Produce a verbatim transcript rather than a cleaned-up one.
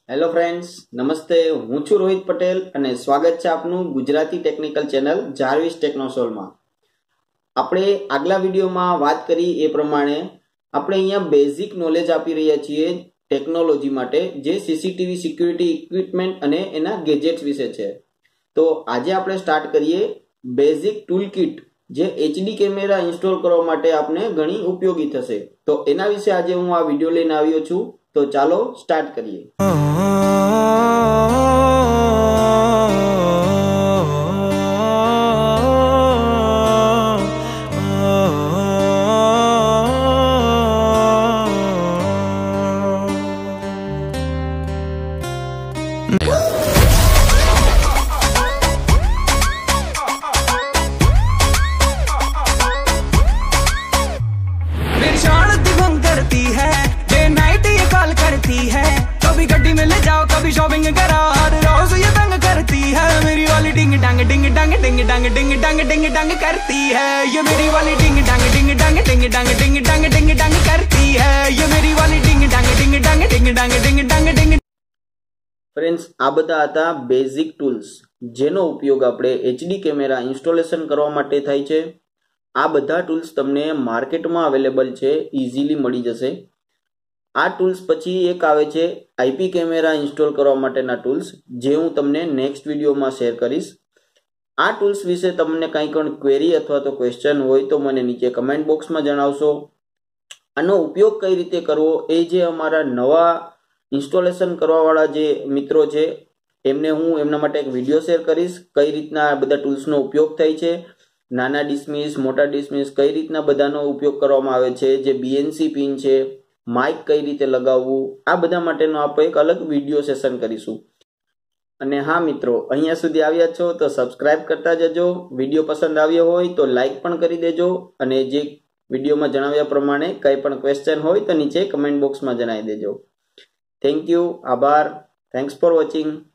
Hello friends, નમસ્તે. હું છું રોહિત પટેલ અને સ્વાગત છે આપનું ગુજરાતી ટેકનિકલ ચેનલ જાર્વિસ ટેકનોસોલમાં. આપણે આગલા વિડીયોમાં વાત કરી એ પ્રમાણે આપણે અહીંયા બેઝિક નોલેજ આપી રહ્યા છીએ ટેકનોલોજી માટે, જે સીસીટીવી સિક્યુરિટી ઇક્વિપમેન્ટ અને એના ગેજેટ્સ વિશે છે. તો આજે આપણે સ્ટાર્ટ કરીએ બેઝિક ટૂલ કિટ, જે એચડી કેમેરા ઇન્સ્ટોલ કરવા માટે આપણે ઘણી ઉપયોગી થશે. તો એના વિશે આજે હું આ વિડીયો લઈને આવ્યો છું. તો ચાલો સ્ટાર્ટ કરીએ. शॉपिंग करा हर रोज ये तंग करती है मेरी वाली डिंग डंग डिंग डंग डिंग डंग डिंग डंग डिंग डंग करती है ये मेरी वाली डिंग डंग डिंग डंग डिंग डंग डिंग डंग डिंग डंग करती है ये मेरी वाली डिंग डंग डिंग डंग डिंग डंग डिंग डंग डिंग. ફ્રેન્ડ્સ, આ બધા હતા બેઝિક ટૂલ્સ જેનો ઉપયોગ આપણે એચડી કેમેરા ઇન્સ્ટોલેશન કરવા માટે થાય છે. આ બધા ટૂલ્સ તમને માર્કેટમાં અવેલેબલ છે, ઇઝીલી મળી જશે. આ ટૂલ્સ પછી એક આવે છે આઈપી કેમેરા ઇન્સ્ટોલ કરવા માટેના ટૂલ્સ, જે હું તમને નેક્સ્ટ વિડીયોમાં શેર કરીશ. આ ટૂલ્સ વિશે તમને કંઈ પણ ક્વેરી અથવા તો ક્વેશ્ચન હોય તો મને નીચે કમેન્ટ બોક્સમાં જણાવશો. આનો ઉપયોગ કઈ રીતે કરવો એ જે અમારા નવા ઇન્સ્ટોલેશન કરવાવાળા જે મિત્રો છે એમને હું એમના માટે એક વિડીયો શેર કરીશ. કઈ રીતના આ બધા ટૂલ્સનો ઉપયોગ થાય છે, નાના ડિસમિસ, મોટા ડિસમિસ, કઈ રીતના બધાનો ઉપયોગ કરવામાં આવે છે, જે બીએનસી પિન છે, માઇક કઈ રીતે લગાવવું, આ બધા માટેનો આપણે એક અલગ વિડીયો સેશન કરીશું. અને હા મિત્રો, અહીંયા સુધી આવ્યા છો તો સબસ્ક્રાઇબ કરતા જજો. વિડીયો પસંદ આવ્યો હોય તો લાઇક પણ કરી દેજો. અને જે વિડીયોમાં જણાવ્યા પ્રમાણે કંઈ પણ ક્વેશ્ચન હોય તો નીચે કમેન્ટ બોક્સમાં જણાવી દેજો. થેન્ક યુ, આભાર. Thanks for watching.